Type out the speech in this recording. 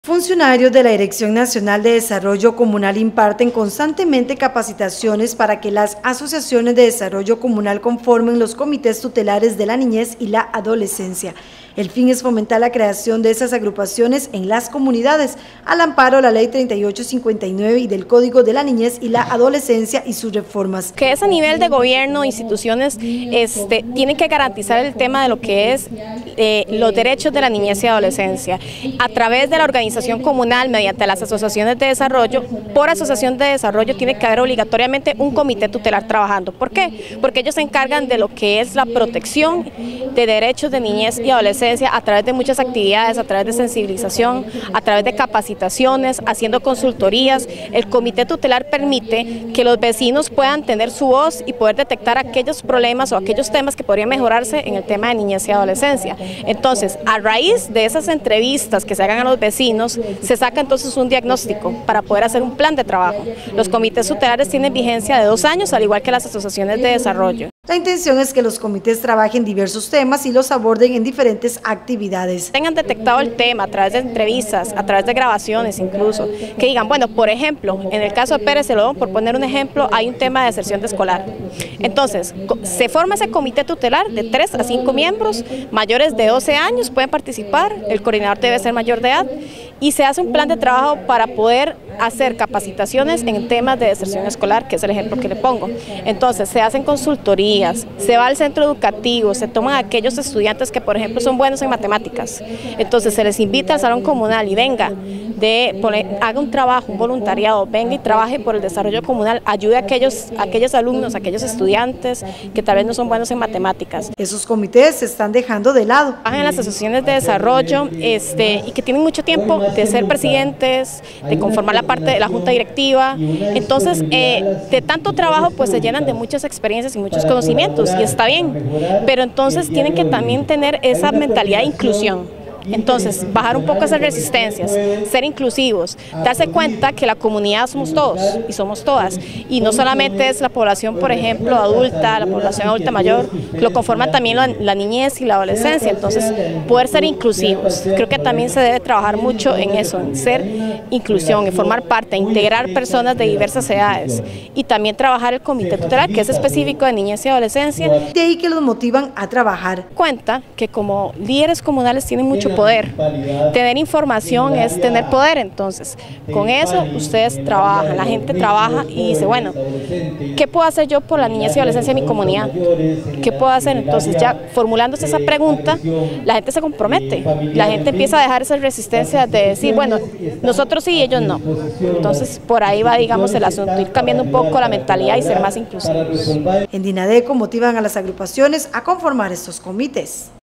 Funcionarios de la Dirección Nacional de Desarrollo Comunal imparten constantemente capacitaciones para que las asociaciones de desarrollo comunal conformen los comités tutelares de la niñez y la adolescencia. El fin es fomentar la creación de esas agrupaciones en las comunidades, al amparo de la Ley 3859 y del Código de la Niñez y la Adolescencia y sus reformas. Que es a nivel de gobierno, instituciones, tienen que garantizar el tema de lo que es los derechos de la niñez y adolescencia, a través de la organización comunal, mediante las asociaciones de desarrollo. Por asociación de desarrollo tiene que haber obligatoriamente un comité tutelar trabajando. ¿Por qué? Porque ellos se encargan de lo que es la protección de derechos de niñez y adolescencia a través de muchas actividades, a través de sensibilización, a través de capacitaciones, haciendo consultorías. El comité tutelar permite que los vecinos puedan tener su voz y poder detectar aquellos problemas o aquellos temas que podrían mejorarse en el tema de niñez y adolescencia. Entonces, a raíz de esas entrevistas que se hagan a los vecinos, se saca entonces un diagnóstico para poder hacer un plan de trabajo. Los comités tutelares tienen vigencia de 2 años, al igual que las asociaciones de desarrollo. La intención es que los comités trabajen diversos temas y los aborden en diferentes actividades. Tengan detectado el tema a través de entrevistas, a través de grabaciones incluso, que digan, bueno, por ejemplo, en el caso de Pérez Celedón, por poner un ejemplo, hay un tema de deserción de escolar. Entonces, se forma ese comité tutelar de 3 a 5 miembros, mayores de 12 años pueden participar, el coordinador debe ser mayor de edad, y se hace un plan de trabajo para poder hacer capacitaciones en temas de deserción escolar, que es el ejemplo que le pongo. Entonces, se hacen consultorías, se va al centro educativo, se toman a aquellos estudiantes que, por ejemplo, son buenos en matemáticas. Entonces, se les invita al salón comunal y venga, haga un trabajo, un voluntariado, venga y trabaje por el desarrollo comunal, ayude a aquellos alumnos, a aquellos estudiantes que tal vez no son buenos en matemáticas. Esos comités se están dejando de lado. Trabajan en las asociaciones de desarrollo y que tienen mucho tiempo de ser presidentes, de conformar la parte de la junta directiva. Entonces, de tanto trabajo, pues se llenan de muchas experiencias y muchos conocimientos, y está bien, pero entonces tienen que también tener esa mentalidad de inclusión. Entonces, bajar un poco esas resistencias, ser inclusivos, darse cuenta que la comunidad somos todos y somos todas, y no solamente es la población, por ejemplo, adulta, la población adulta mayor, lo conforman también la niñez y la adolescencia. Entonces, poder ser inclusivos, creo que también se debe trabajar mucho en eso, en ser inclusión, en formar parte, integrar personas de diversas edades, y también trabajar el comité tutelar, que es específico de niñez y adolescencia. De ahí que los motivan a trabajar. Cuenta que como líderes comunales tienen mucho poder. Tener información es tener poder. Entonces, con eso ustedes trabajan, la gente trabaja y dice, bueno, ¿qué puedo hacer yo por la niñez y adolescencia de mi comunidad? ¿Qué puedo hacer? Entonces, ya formulándose esa pregunta, la gente se compromete, la gente empieza a dejar esa resistencia de decir, bueno, nosotros sí y ellos no. Entonces, por ahí va, digamos, el asunto, ir cambiando un poco la mentalidad y ser más inclusivos. En Dinadeco motivan a las agrupaciones a conformar estos comités.